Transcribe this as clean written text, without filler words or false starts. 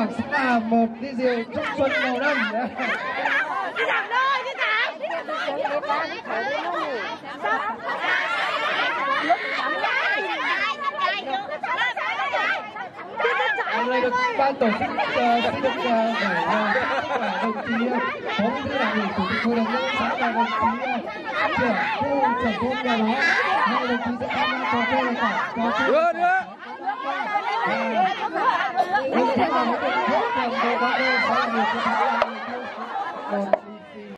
bảng sẽ là một ly rượu Trung Xuân màu đen. Đi thẳng thôi, đi thẳng. Hôm nay được ban tổ chức xin được để đồng chí phó bí thư đảng ủy chủ tịch hội đồng nhân dân xã và đồng chí trưởng khu trưởng thôn nhà nó, hai đồng chí sẽ tham gia trò chơi này cả trò chơi đưa như thế nào cũng được hết thành đồ có đôi sẽ là một cái